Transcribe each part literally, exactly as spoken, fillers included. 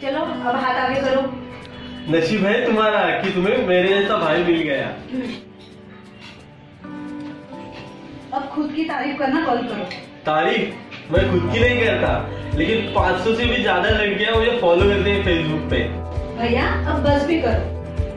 चलो अब हाथ आगे करो। नसीब है तुम्हारा कि तुम्हें मेरे जैसा भाई मिल गया। अब खुद की तारीफ करना बंद करो। तारीफ मैं खुद की नहीं करता, लेकिन पाँच सौ से भी ज्यादा लड़कियां मुझे फॉलो करते हैं फेसबुक पे। भैया अब बस भी करो।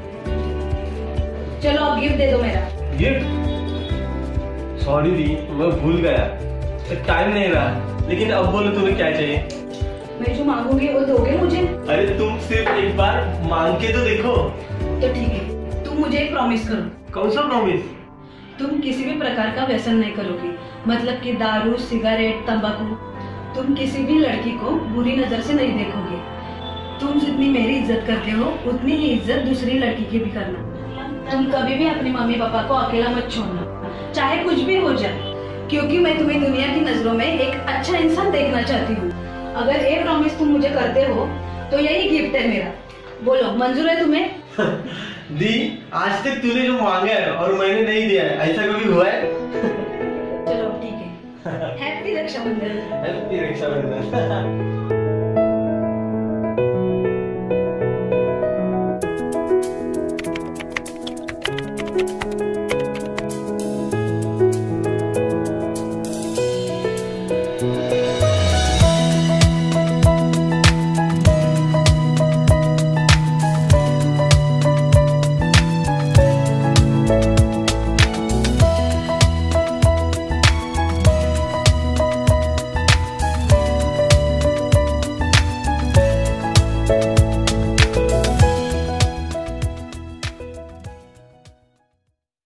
चलो अब गिफ्ट दे दो मेरा। गिफ्ट? सॉरी दी, मैं भूल गया, टाइम नहीं रहा। लेकिन अब बोलो तुम्हें क्या चाहिए? मैं जो मांगूंगी वो दोगे मुझे? अरे तुम सिर्फ एक बार मांग के तो देखो। तो ठीक है, तुम मुझे एक प्रॉमिस करो। कौन सा प्रॉमिस? तुम किसी भी प्रकार का व्यसन नहीं करोगी, मतलब कि दारू, सिगरेट, तंबाकू। तुम किसी भी लड़की को बुरी नजर से नहीं देखोगे। तुम जितनी मेरी इज्जत करते हो उतनी ही इज्जत दूसरी लड़की की भी करना। तुम कभी भी अपने मम्मी पापा को अकेला मत छोड़ना, चाहे कुछ भी हो जाए, क्योंकि मैं तुम्हें दुनिया की नजरों में एक अच्छा इंसान देखना चाहती हूँ। अगर ये प्रॉमिस तुम मुझे करते हो तो यही गिफ्ट है मेरा। बोलो मंजूर है तुम्हें? दी, आज तक तूने जो मांगा है और मैंने नहीं दिया है, ऐसा कभी हुआ है? चलो ठीक है। हैप्पी रक्षाबंधन। हैप्पी रक्षाबंधन।